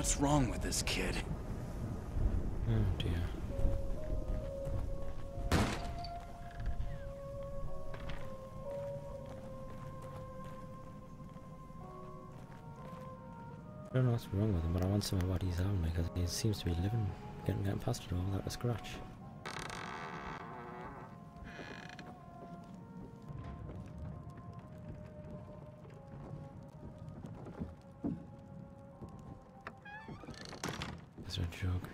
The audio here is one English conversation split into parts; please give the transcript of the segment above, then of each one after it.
What's wrong with this kid? Oh dear. I don't know what's wrong with him, but I want to know what he's having because he seems to be living, getting past it all without a scratch. Is there a jug?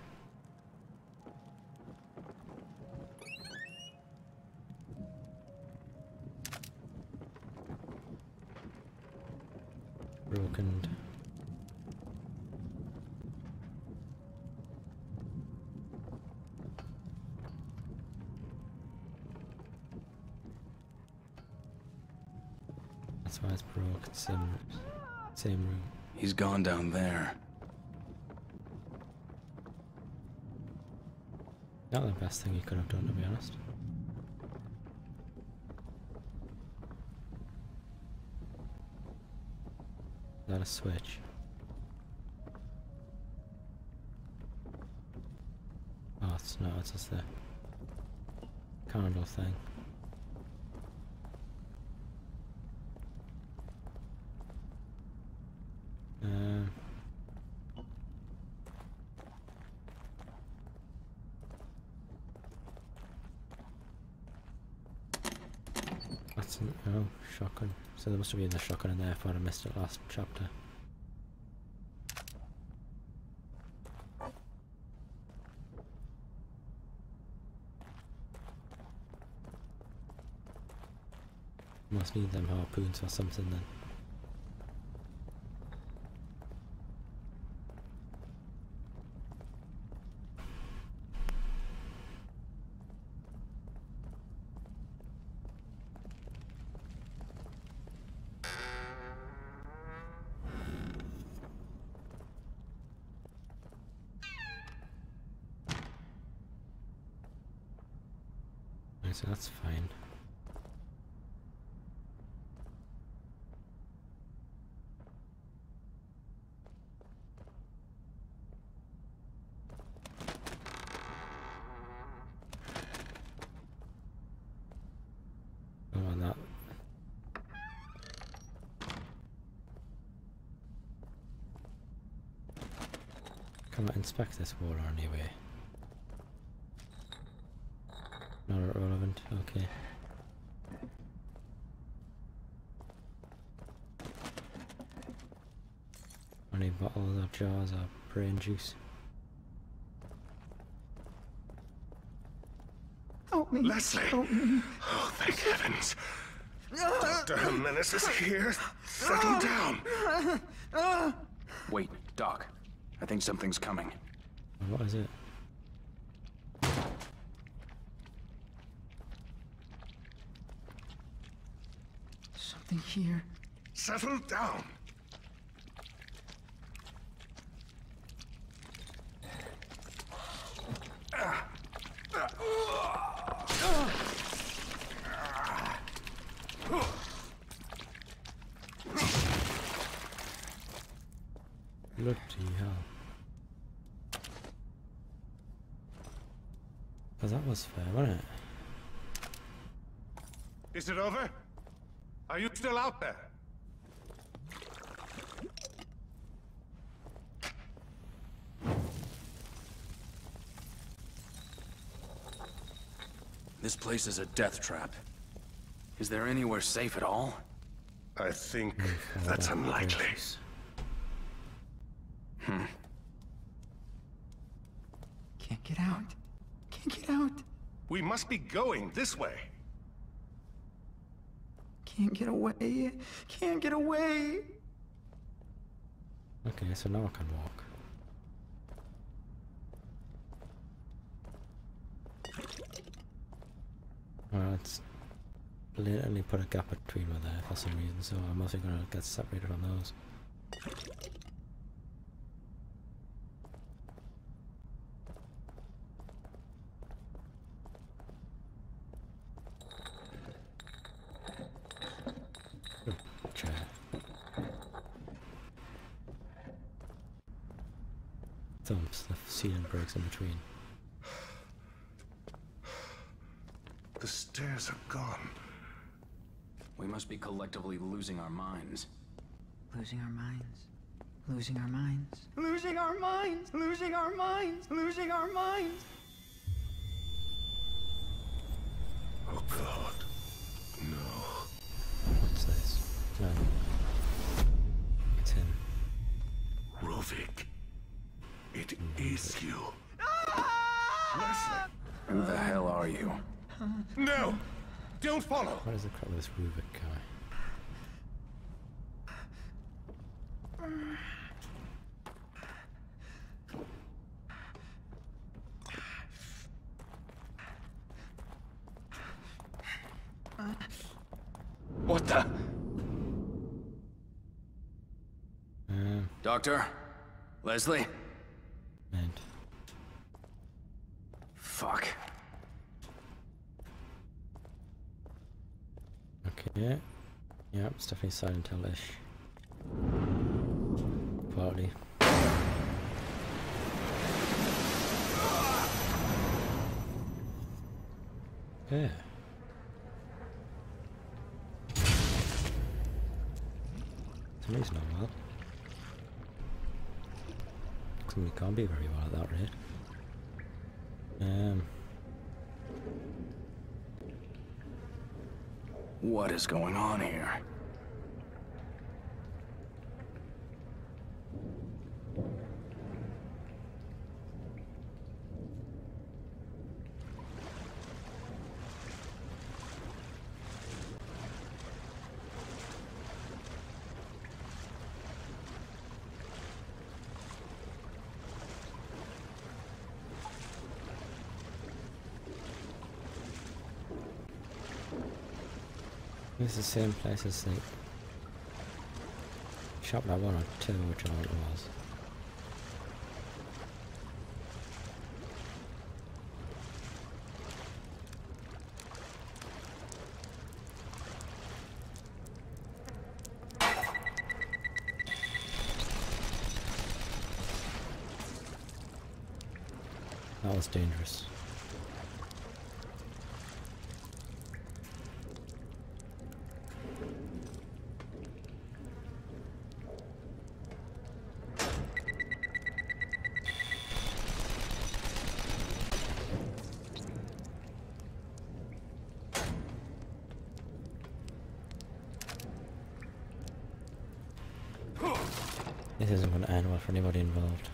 Broken. That's why it's broken. Same room. He's gone down there. Not the best thing you could have done, to be honest. Is that a switch? Oh, it's not, it's just the candle thing. That's an, oh, shotgun. So there must have been a shotgun in there if I'd have missed it last chapter. Must need them harpoons or something then. So that's fine. Oh, and that. Can I inspect this wall anyway? Not relevant, okay. Any bottles or jars or brain juice? Help me. Leslie! Help me. Oh, thank heavens. Dr. Jimenez is here. Settle down. Wait, Doc. I think something's coming. What is it? Something here. Settle down. Bloody hell. Cause that was fair, wasn't it? Is it over? Are you still out there? This place is a death trap. Is there anywhere safe at all? I think that's unlikely. Can't get out. Can't get out. We must be going this way. Can't get away. Can't get away. Okay, so now I can walk. Well, it's blatantly put a gap between me there for some reason, so I'm also gonna get separated from those. thumps, the ceiling breaks in between. The stairs are gone. We must be collectively losing our minds. Losing our minds. Losing our minds. Losing our minds. Losing our minds. Losing our minds. Oh God. No. What's this? No. It's him. Rovik. It is you. Leslie. Who the hell are you? No! Don't follow! What is the crap with this Rubik guy? What the? Doctor? Leslie? And Fuck. okay. Yeah, it's definitely Silent Hill-ish. Quality. Yeah. Somebody's not well. Somebody can't be very well at that rate. What is going on here? This is the same place as the shop that 1 or 2, which I know it was. That was dangerous. This isn't going to end well for anybody involved.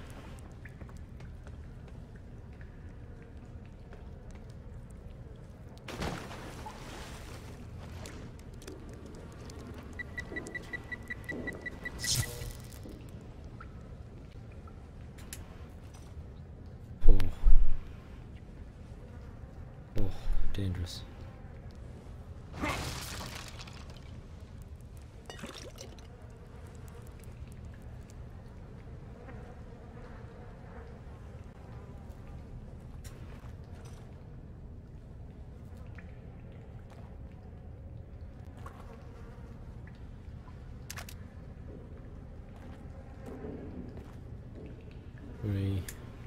Oh, dangerous. Three.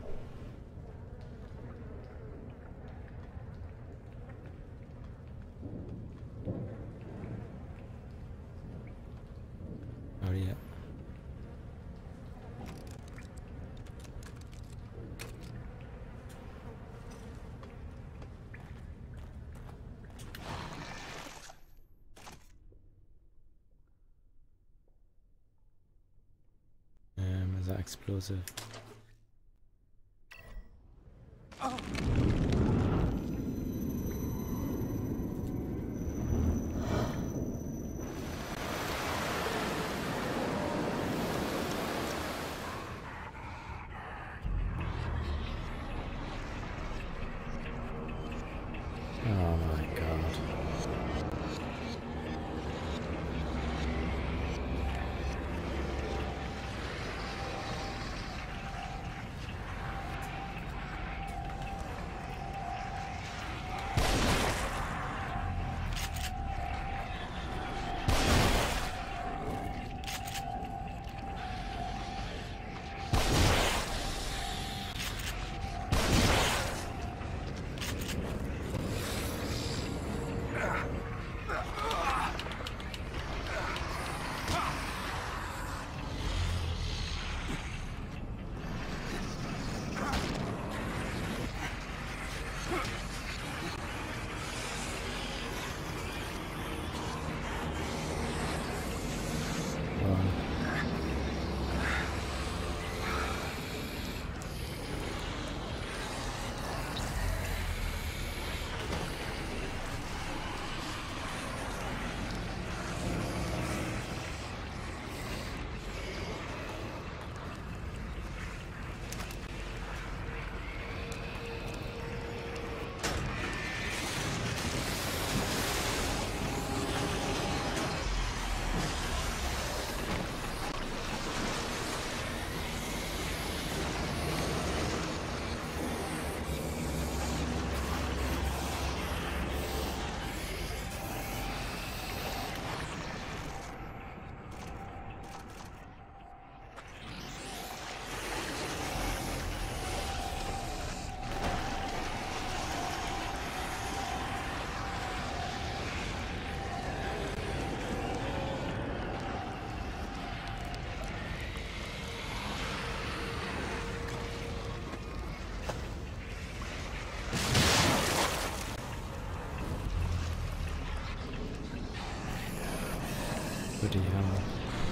Oh yeah. Is that explosive? Oh my god. Bloody hell.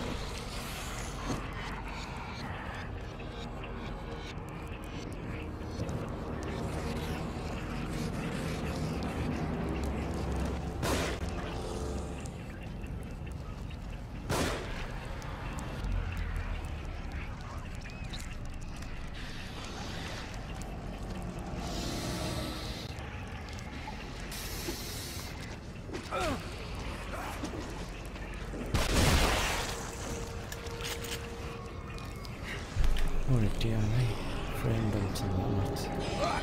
Oh dear me, frame bumps and whatnot.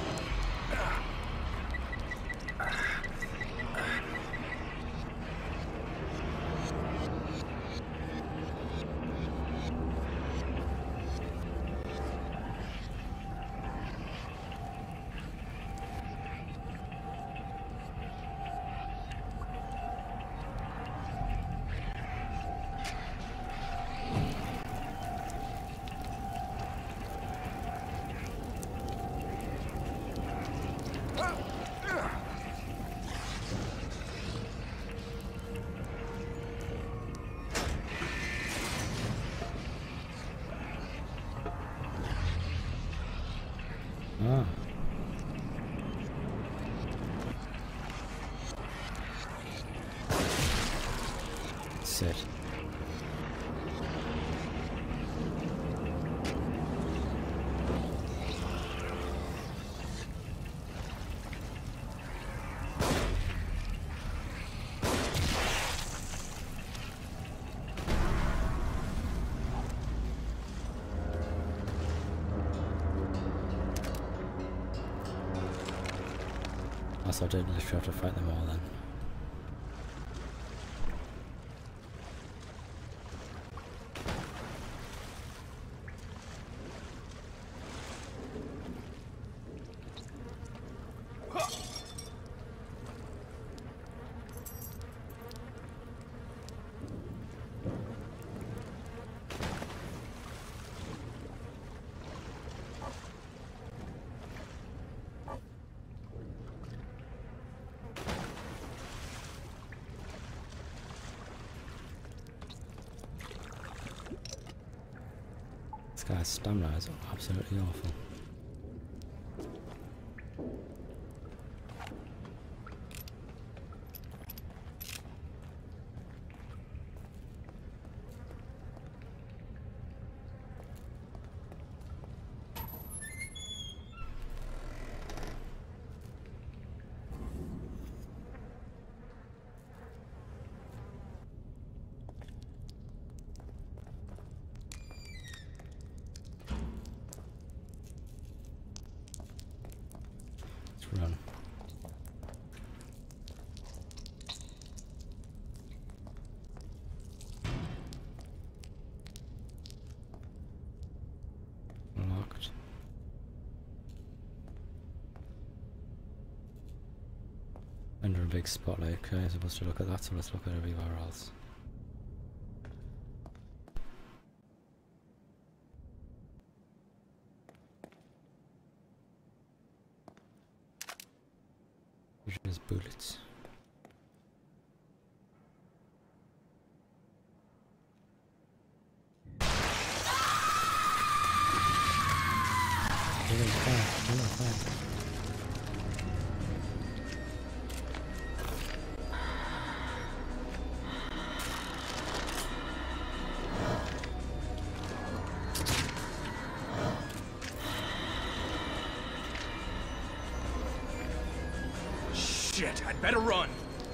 Ah. Sit. So I did literally have to fight them all then. This guy's stamina is absolutely awful. Run. Locked. Under a big spotlight. Okay, I'm supposed to look at that, so let's look at everywhere else. There's bullets. Shit, I'd better run.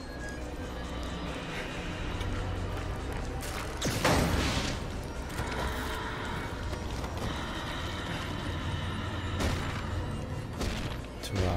It's rough.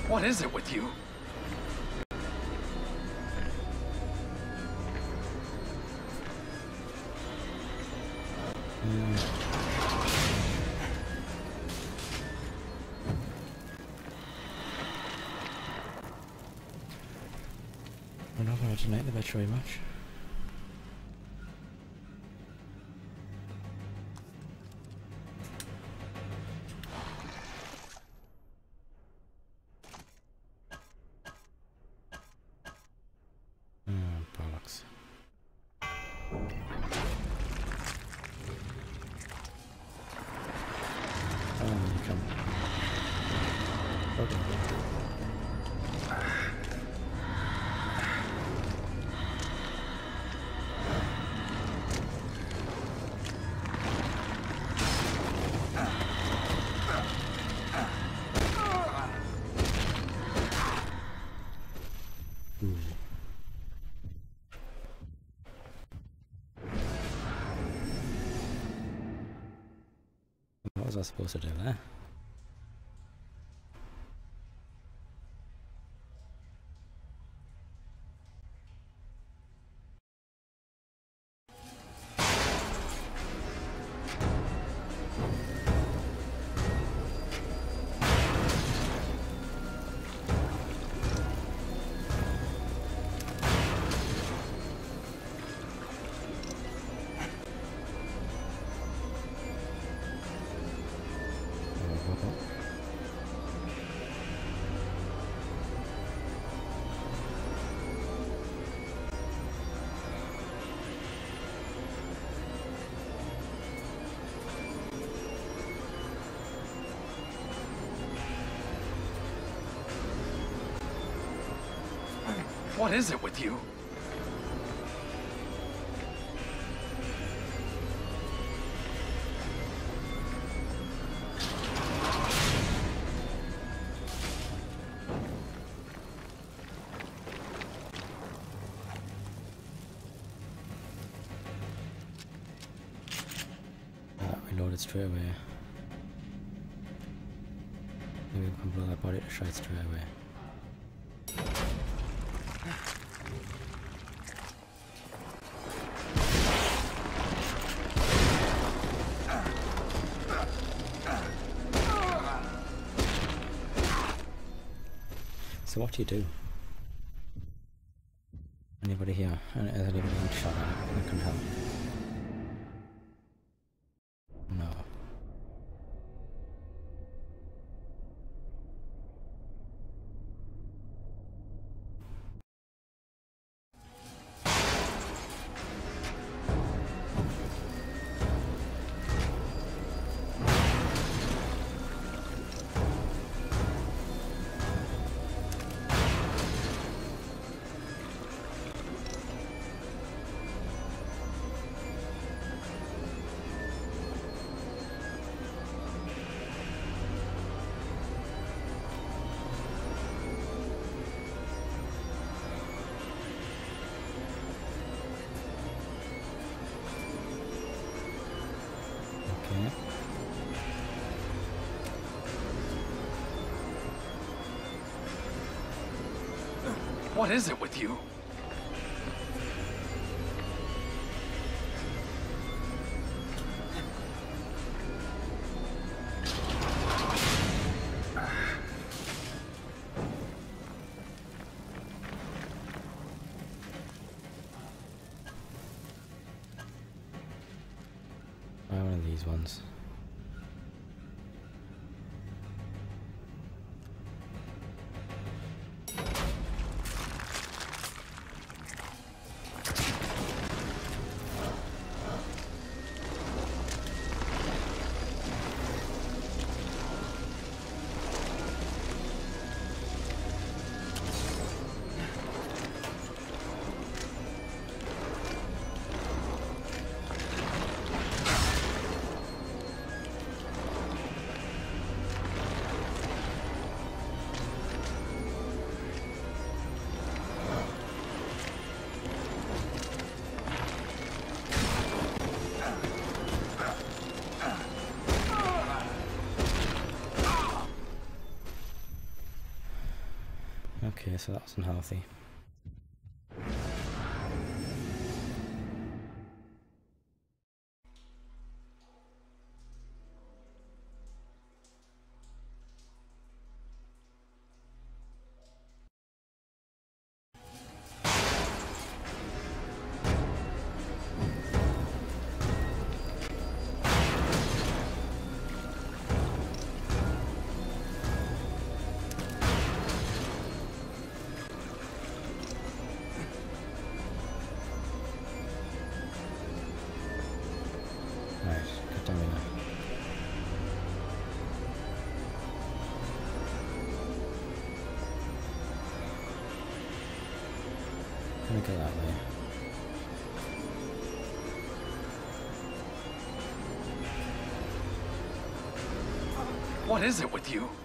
What is it with you? I'm not going to like the bit very much. Bollocks. Oh, you come. Okay. What was I supposed to do there? What is it with you? Reloaded straight away. Maybe we can blow that body to shite straight away. So what do you do? Anybody here? Is anybody being shot at? I can help. No. What is it with you? One of these ones. so that's unhealthy. Let me go that way. What is it with you?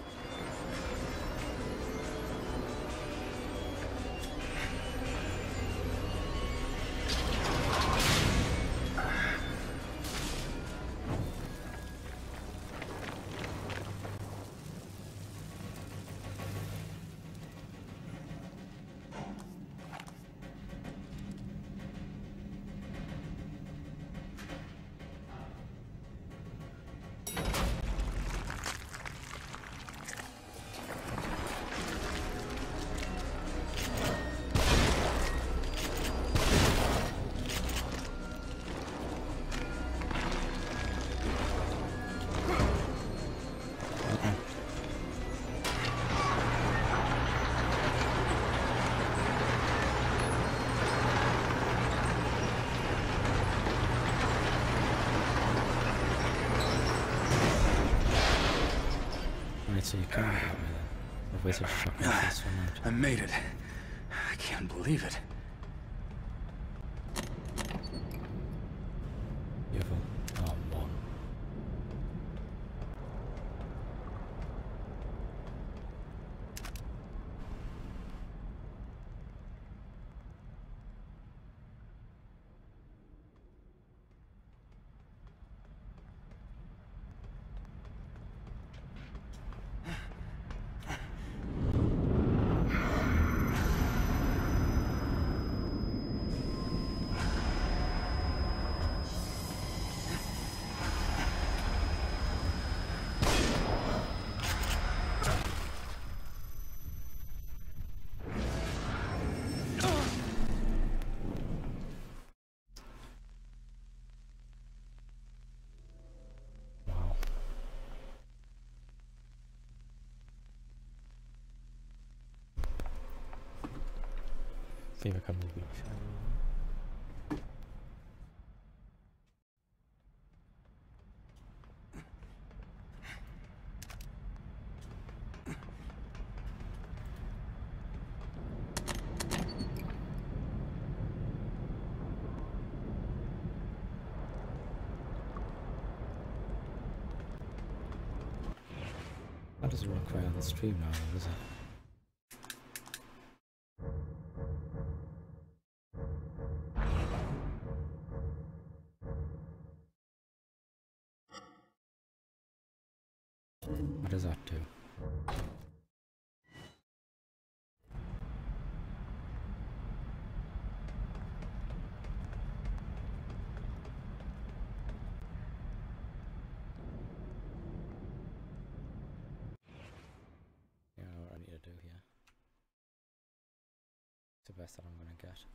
So you can't get me there. A wizard shot me this one out. I made it. I can't believe it. Beautiful. Oh, one. See if I can reach. That doesn't require on the stream now, does it? What does that do? Yeah, I know what I need to do here. It's the best that I'm going to get.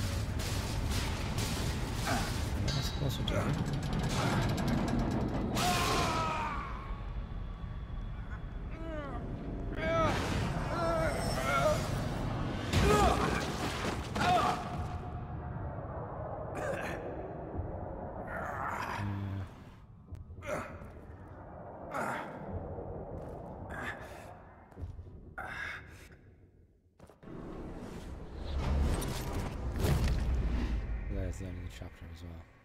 Also do it. the end of the chapter as well.